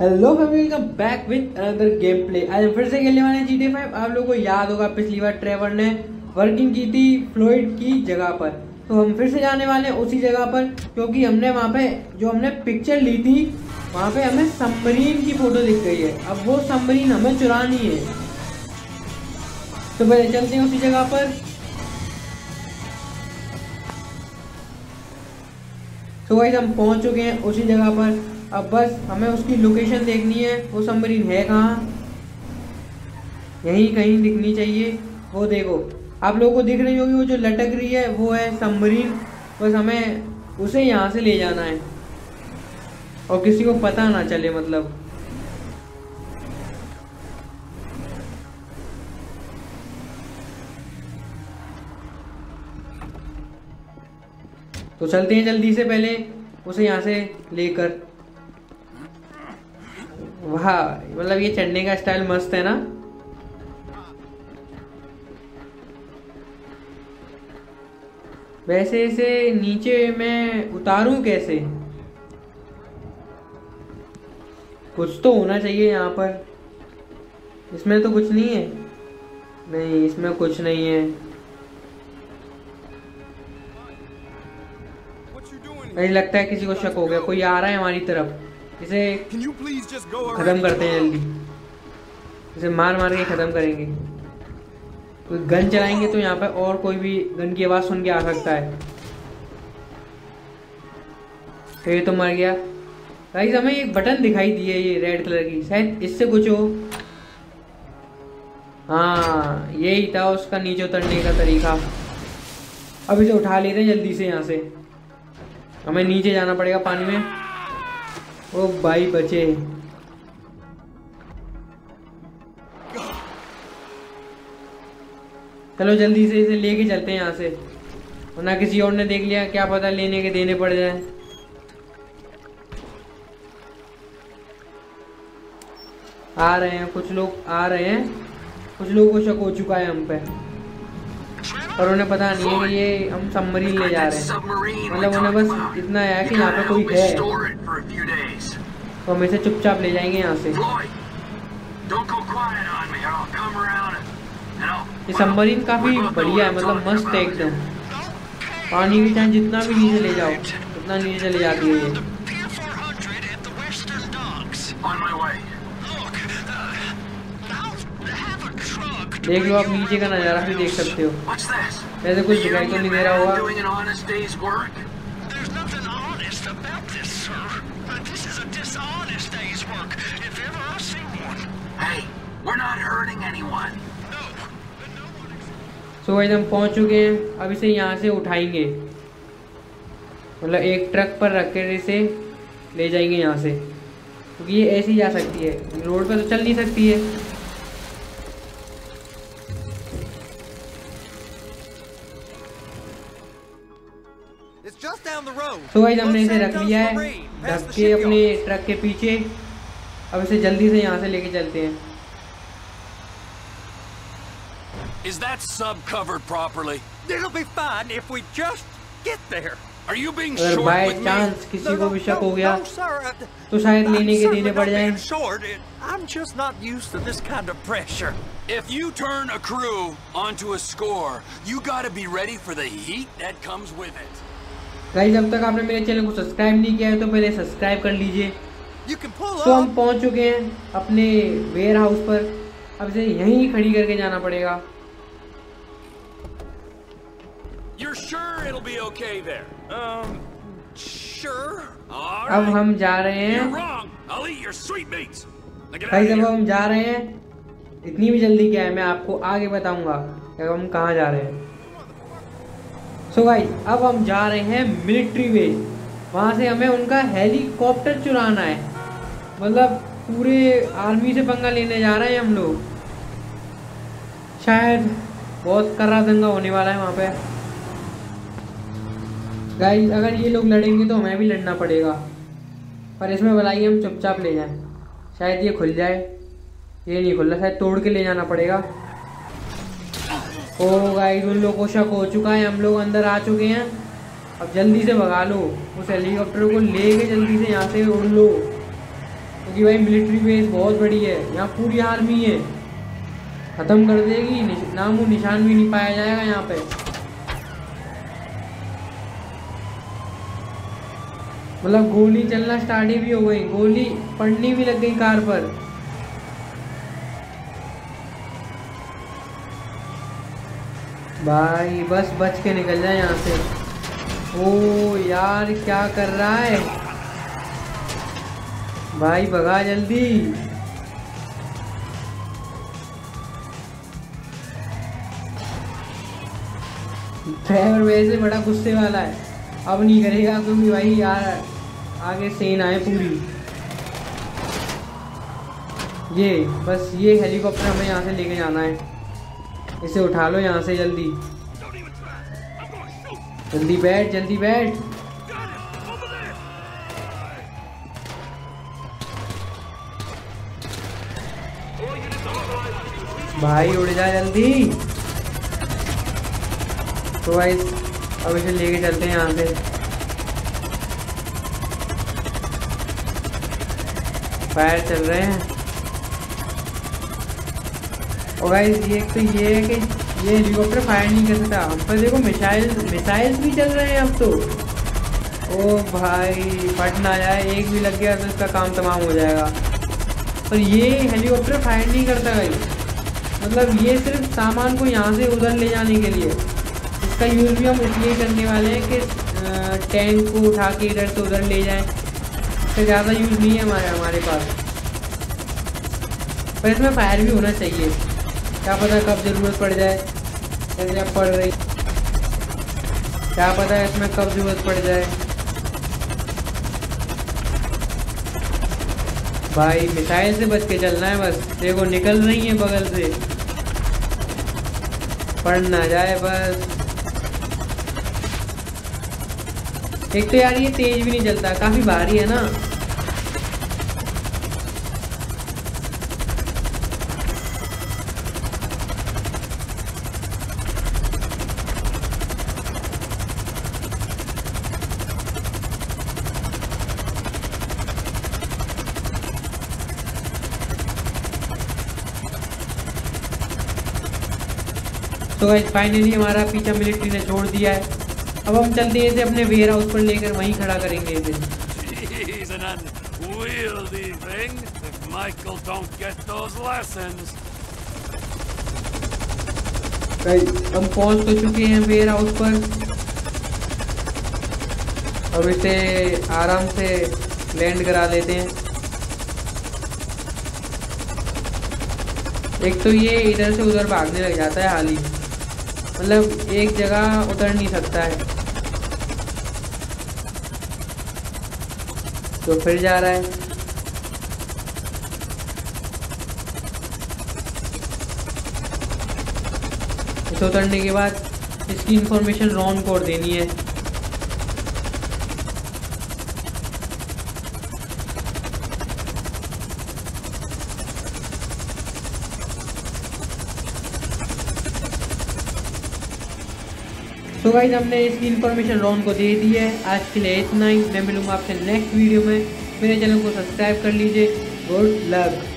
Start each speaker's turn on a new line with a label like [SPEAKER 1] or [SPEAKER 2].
[SPEAKER 1] Hello family, welcome back with another game play. आज हम फिर से खेलने वाले हैं GTA 5। आप लोगों को याद होगा पिछली बार ट्रेवर ने वर्किंग की थी फ्लोइड की जगह पर, तो हम फिर से जाने वाले हैं उसी जगह पर, क्योंकि हमने वहाँ पे जो हमने पिक्चर ली थी वहाँ पे हमें सबमरीन की फोटो दिख गई है। अब वो सबमरीन हमें चुरानी है, तो पहले चलते हैं उसी जगह पर। तो गाइस हम पहुँच चुके हैं उसी जगह पर। अब बस हमें उसकी लोकेशन देखनी है, वो सबमरीन है कहाँ। यहीं कहीं दिखनी चाहिए। वो देखो, आप लोगों को दिख रही होगी वो जो लटक रही है, वो है सबमरीन। बस हमें उसे यहाँ से ले जाना है और किसी को पता ना चले, मतलब। तो चलते हैं जल्दी से, पहले उसे यहाँ से लेकर। वाह, मतलब ये चढ़ने का स्टाइल मस्त है ना। वैसे इसे नीचे मैं उतारूं कैसे? कुछ तो होना चाहिए यहाँ पर। इसमें तो कुछ नहीं है। नहीं, इसमें कुछ नहीं है। मुझे लगता है किसी को शक हो गया, कोई आ रहा है हमारी तरफ। इसे खत्म करते हैं जल्दी, इसे मार मार के खत्म करेंगे। कोई गन चलाएंगे तो यहाँ पे और कोई भी गन की आवाज सुन के आ सकता है। तो ये तो मर गया। गाइस हमें एक बटन दिखाई दी है, ये रेड कलर की, शायद इससे कुछ हो। हाँ, यही था उसका नीचे उतरने का तरीका। अब इसे उठा लेते हैं जल्दी से यहाँ से। हमें नीचे जाना पड़ेगा पानी में। ओ भाई बचे। चलो जल्दी से इसे लेके चलते हैं यहाँ से, वरना किसी और ने देख लिया, क्या पता लेने के देने पड़ जाए। आ रहे हैं कुछ लोग, आ रहे हैं कुछ लोगों को शक हो चुका है हम पे, और उन्हें पता नहीं है कि ये हम सबमरीन ले जा रहे हैं। मतलब उन्हें बस इतना है कि यहाँ पे कोई है, तो हम इसे चुपचाप ले जाएंगे यहाँ से। ये सबमरीन काफी बढ़िया है, मतलब मस्त है एकदम। पानी की चाहे जितना भी नीचे ले जाओ उतना नीचे चले जाती है ये। देख लो आप नीचे का नजारा भी देख सकते हो। वैसे कुछ दिखाई तो नहीं दे रहा होगा। सो गाइस हम पहुंच चुके हैं। अब इसे यहाँ से उठाएंगे, मतलब एक ट्रक पर रख कर इसे ले जाएंगे यहाँ से, क्योंकि ये ऐसी जा सकती है, रोड पर तो चल नहीं सकती है। तो गाइस हमने इसे रख लिया है ढक के अपने ट्रक के पीछे। अब इसे जल्दी से यहाँ से लेके चलते हैं।
[SPEAKER 2] Is that sub covered properly?
[SPEAKER 3] It'll be fine if we just get there.
[SPEAKER 2] Are you being
[SPEAKER 1] अगर
[SPEAKER 2] short
[SPEAKER 1] by
[SPEAKER 2] with me?
[SPEAKER 1] Chance किसी को भी शक हो गया
[SPEAKER 3] No, sir.
[SPEAKER 1] तो शायद लेने के देने पड़ जाए।
[SPEAKER 3] I'm just not used to this kind of pressure.
[SPEAKER 2] If you turn a crew onto a score, you gotta be ready for the heat that comes with it.
[SPEAKER 1] Guys जब तक आपने मेरे चैनल को सब्सक्राइब नहीं किया है तो पहले सब्सक्राइब कर लीजिए।
[SPEAKER 3] You can pull
[SPEAKER 1] तो हम
[SPEAKER 3] up.
[SPEAKER 1] पहुंच चुके हैं अपने वेयर हाउस पर। अब इसे यहीं खड़ी करके जाना पड़ेगा।
[SPEAKER 2] You're sure it'll be okay there?
[SPEAKER 3] Sure.
[SPEAKER 2] All
[SPEAKER 1] अब
[SPEAKER 2] right.
[SPEAKER 1] हम जा रहे
[SPEAKER 2] You're
[SPEAKER 1] हैं।
[SPEAKER 2] wrong. I'll eat your sweetmeats. Now get out
[SPEAKER 1] guys
[SPEAKER 2] of
[SPEAKER 1] अब
[SPEAKER 2] here.
[SPEAKER 1] हम जा रहे हैं। इतनी भी जल्दी क्या है, मैं आपको आगे बताऊंगा कि हम कहाँ जा रहे हैं। सो गाइस अब हम जा रहे हैं मिलिट्री बेस। वहाँ से हमें उनका हेलीकॉप्टर चुराना है, मतलब पूरे आर्मी से पंगा लेने जा रहे हैं हम लोग। शायद बहुत कर्रा दंगा होने वाला है वहाँ पे। गाइस अगर ये लोग लड़ेंगे तो हमें भी लड़ना पड़ेगा, पर इसमें भलाई हम चुपचाप ले जाएं। शायद ये खुल जाए। ये नहीं खुल रहा, शायद तोड़ के ले जाना पड़ेगा। ओ गाइस उन लोगों को शक हो चुका है, हम लोग अंदर आ चुके हैं। अब जल्दी से भगा लो, उस हेलीकॉप्टर को लेके जल्दी से यहाँ से उड़ लो। क्योंकि भाई मिलिट्री बेस बहुत बड़ी है, यहाँ पूरी आर्मी है, ख़त्म कर देगी, नामो निशान भी नहीं पाया जाएगा यहाँ पे। मतलब गोली चलना स्टार्ट ही भी हो गई, गोली पड़नी भी लग गई कार पर। भाई बस बच के निकल जाए यहाँ से। ओ यार क्या कर रहा है भाई, भगा जल्दी। ड्राइवर वैसे बड़ा गुस्से वाला है, अब नहीं करेगा क्योंकि भाई यार आगे सेना है पूरी। ये बस ये हेलीकॉप्टर हमें यहाँ से लेके जाना है, इसे उठा लो यहाँ से जल्दी। जल्दी बैठ, जल्दी बैठ। भाई उड़ जा जल्दी। तो भाई अब इसे लेके चलते हैं यहाँ से। फायर चल रहे हैं। और गाइस ये तो ये है कि ये हेलीकॉप्टर फायर नहीं कर सकता हम पर। देखो मिसाइल्स भी चल रहे हैं अब तो। ओ भाई फट ना जाए, एक भी लग गया तो इसका काम तमाम हो जाएगा। पर ये हेलीकॉप्टर फायर नहीं करता गाइस, मतलब ये सिर्फ सामान को यहाँ से उधर ले जाने के लिए। इसका यूज़ भी हम इसलिए करने वाले हैं कि टैंक को उठा के इधर से उधर ले जाएं। इसका ज़्यादा यूज़ नहीं है हमारे पास। पर इसमें फायर भी होना चाहिए, क्या पता कब ज़रूरत पड़ जाए। जैसे अब पड़ रही, क्या पता है इसमें कब ज़रूरत पड़ जाए। भाई मिसाइल से बच के चलना है बस। देखो निकल रही है बगल से, पड़ ना जाए बस। एक तो यार ये तेज भी नहीं चलता, काफ़ी भारी है ना। तो गाइस फाइनली हमारा पीछा मिलिट्री ने छोड़ दिया है। अब हम चलते हैं इसे अपने वेयर हाउस पर लेकर वहीं खड़ा करेंगे इसे।
[SPEAKER 2] He's an unwieldy thing if Michael don't get those lessons.
[SPEAKER 1] Guys हम पहुंच तो चुके हैं वेयर हाउस पर। अब इसे आराम से लैंड करा लेते हैं। एक तो ये इधर से उधर भागने लग जाता है हाली, मतलब एक जगह उतर नहीं सकता है। तो फिर जा रहा है। इसे उतरने के बाद इसकी इंफॉर्मेशन रॉन को देनी है। तो गाइस हमने इसकी इन्फॉर्मेशन रॉन को दे दी है। आज के लिए इतना ही, मैं मिलूंगा आपसे नेक्स्ट वीडियो में। मेरे चैनल को सब्सक्राइब कर लीजिए। Good luck.